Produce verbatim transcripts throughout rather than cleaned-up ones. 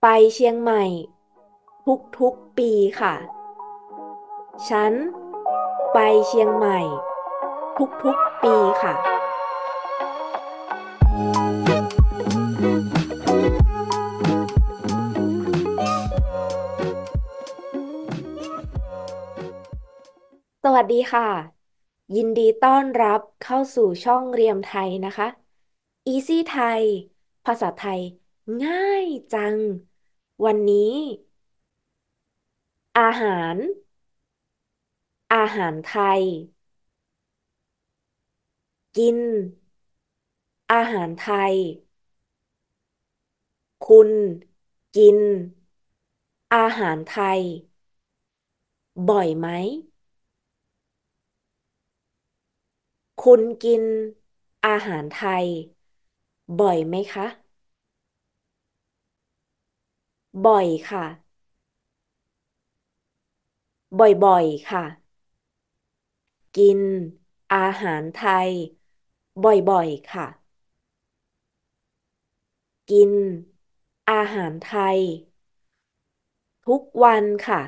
ไปเชียงใหม่ทุกๆปีค่ะฉันไปเชียงใหม่ทุกๆปีค่ะสวัสดีค่ะยินดีต้อนรับเข้าสู่ช่องเรียมไทยนะคะ Easy ไทยภาษาไทยง่ายจังวันนี้อาหารอาหารไทยกินอาหารไทยคุณกินอาหารไทยบ่อยไหม คุณกินอาหารไทยบ่อยไหมคะบ่อยค่ะบ่อยๆค่ะกินอาหารไทยบ่อยๆค่ะกินอาหารไทยทุกวันค่ะ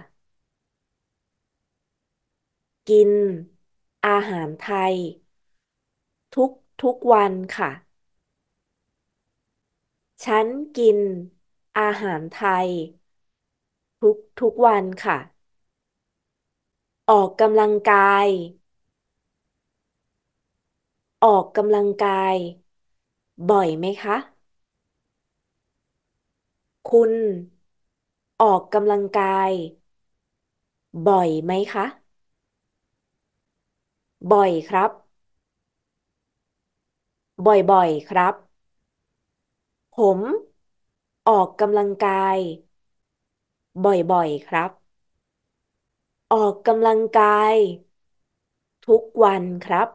กินอาหารไทยทุกทุกวันค่ะฉันกินอาหารไทยทุกทุกวันค่ะออกกำลังกายออกกำลังกายบ่อยไหมคะ คุณออกกำลังกายบ่อยไหมคะบ่อยครับบ่อยๆครับผมออกกำลังกายบ่อยๆครับออกกำลังกายทุกวันครับ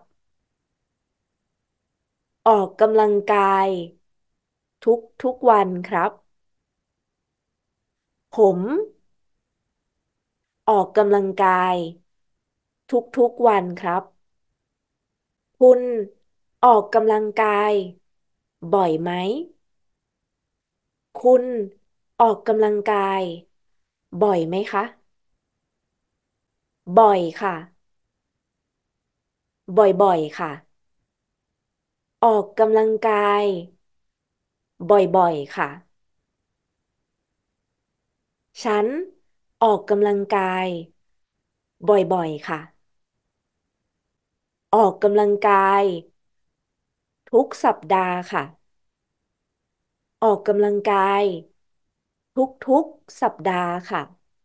ออกกำลังกายทุกทุกวันครับผมออกกำลังกายทุกทุกวันครับคุณออกกำลังกายบ่อยไหมคุณออกกำลังกายบ่อยไหมคะ บ่อยค่ะบ่อยๆค่ะออกกำลังกายบ่อยๆค่ะฉันออกกำลังกายบ่อยๆค่ะออกกำลังกายทุกสัปดาห์ค่ะออกกำลังกายทุกๆสัปดาห์ค่ะ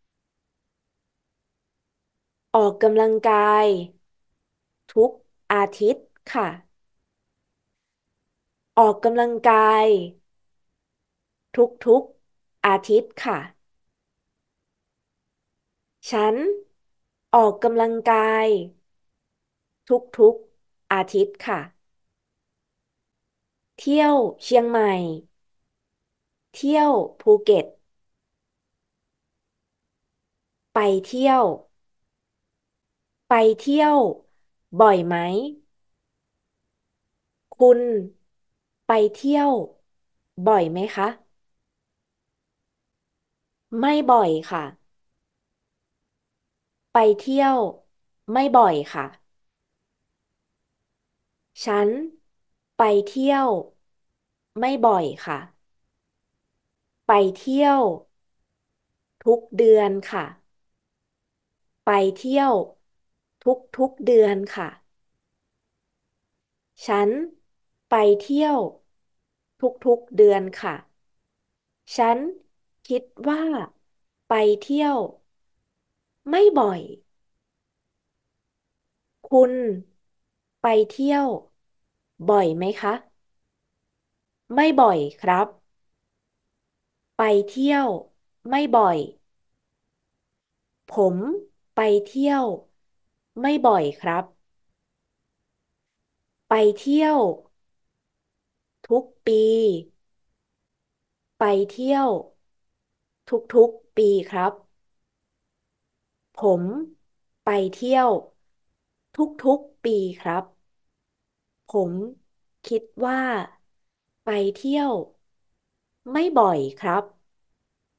ออกกำลังกายทุกอาทิตย์ค่ะออกกำลังกายทุกๆอาทิตย์ค่ะฉันออกกำลังกายทุกๆอาทิตย์ค่ะ เที่ยวเชียงใหม่เที่ยวภูเก็ตไปเที่ยวไปเที่ยวบ่อยไหมคุณไปเที่ยวบ่อยไหมคะไม่บ่อยค่ะไปเที่ยวไม่บ่อยค่ะฉันไปเที่ยวไม่บ่อยค่ะไปเที่ยวทุกเดือนค่ะไปเที่ยวทุกทุกเดือนค่ะฉันไปเที่ยวทุกๆเดือนค่ะ ฉันคิดว่าไปเที่ยวไม่บ่อย คุณไปเที่ยวบ่อยไหมคะไม่บ่อยครับไปเที่ยวไม่บ่อยผมไปเที่ยวไม่บ่อยครับไปเที่ยวทุกปีไปเที่ยวทุกๆปีครับผมไปเที่ยวทุกๆปีครับผมคิดว่าไปเที่ยวไม่บ่อยครับ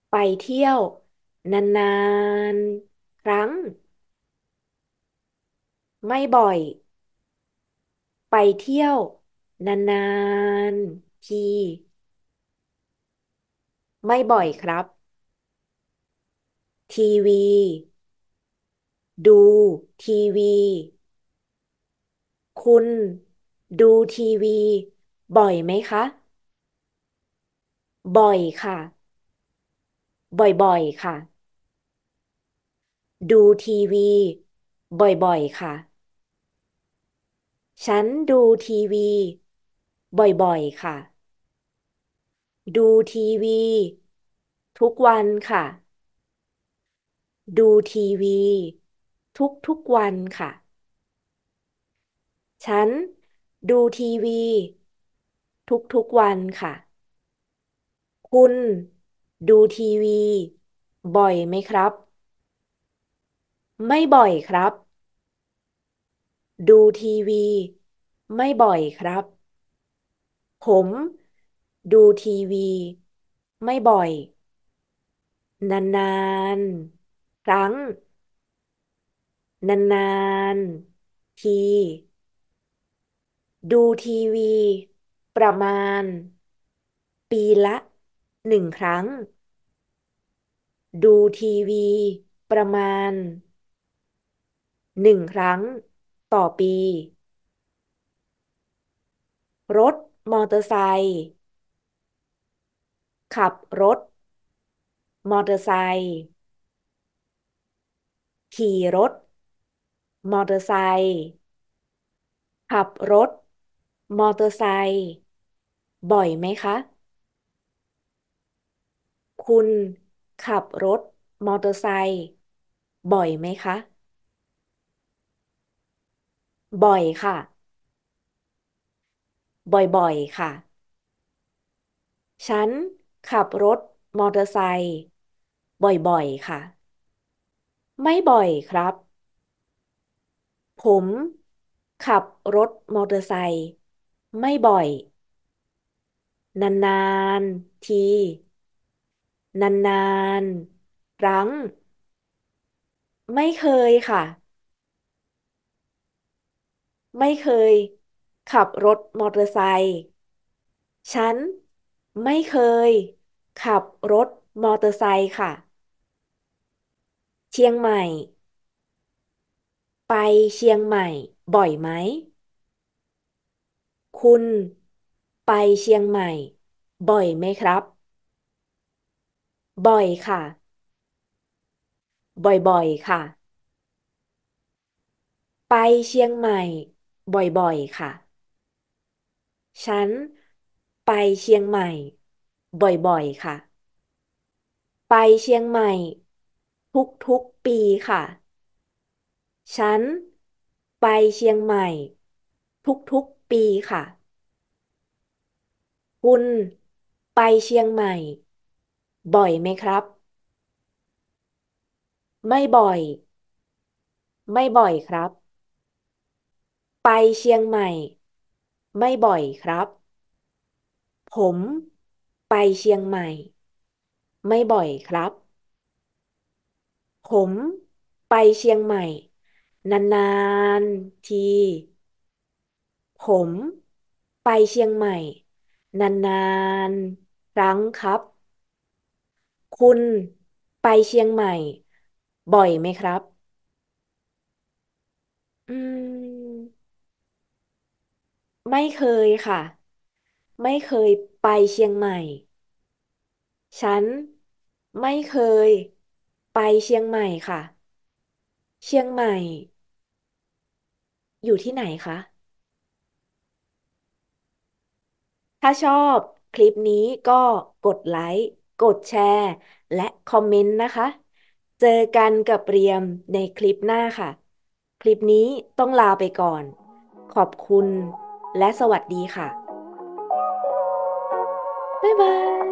ไปเที่ยวนานๆครั้งไม่บ่อยไปเที่ยวนานๆทีไม่บ่อยครับทีวีดูทีวีคุณดูทีวีบ่อยไหมคะบ่อยค่ะบ่อยๆค่ะดูทีวีบ่อยๆค่ะฉันดูทีวีบ่อยๆค่ะดูทีวีทุกวันค่ะดูทีวีทุกทุกวันค่ะฉันดูทีวีทุกทุกวันค่ะคุณดูทีวีบ่อยไหมครับไม่บ่อยครับดูทีวีไม่บ่อยครับผมดูทีวีไม่บ่อยนานๆครั้งนานๆทีดูทีวีประมาณปีละหนึ่งครั้งดูทีวีประมาณหนึ่งครั้งต่อปีรถมอเตอร์ไซค์ขับรถมอเตอร์ไซค์ขี่รถมอเตอร์ไซค์ขับรถมอเตอร์ไซค์บ่อยไหมคะคุณขับรถมอเตอร์ไซค์บ่อยไหมคะบ่อยค่ะบ่อยๆค่ะฉันขับรถมอเตอร์ไซค์บ่อยๆค่ะไม่บ่อยครับผมขับรถมอเตอร์ไซค์ไม่บ่อยนานๆทีนานๆครั้งไม่เคยค่ะไม่เคยขับรถมอเตอร์ไซค์ฉันไม่เคยขับรถมอเตอร์ไซค์ค่ะเชียงใหม่ไปเชียงใหม่บ่อยไหมคุณไปเชียงใหม่บ่อยไหมครับบ่อยค่ะบ่อยๆค่ะไปเชียงใหม่บ่อยๆค่ะฉันไปเชียงใหม่บ่อยๆค่ะไปเชียงใหม่ทุกๆปีค่ะฉันไปเชียงใหม่ทุกๆปีค่ะคุณไปเชียงใหม่บ่อยไหมครับไม่บ่อยไม่บ่อยครับไปเชียงใหม่ไม่บ่อยครับผมไปเชียงใหม่ไม่บ่อยครับผมไปเชียงใหม่นานๆทีผมไปเชียงใหม่นานๆครั้งครับคุณไปเชียงใหม่บ่อยไหมครับอืมไม่เคยค่ะไม่เคยไปเชียงใหม่ฉันไม่เคยไปเชียงใหม่ค่ะเชียงใหม่อยู่ที่ไหนคะถ้าชอบคลิปนี้ก็กดไลค์กดแชร์และคอมเมนต์นะคะเจอกันกับเรียมในคลิปหน้าค่ะคลิปนี้ต้องลาไปก่อนขอบคุณและสวัสดีค่ะบ๊ายบาย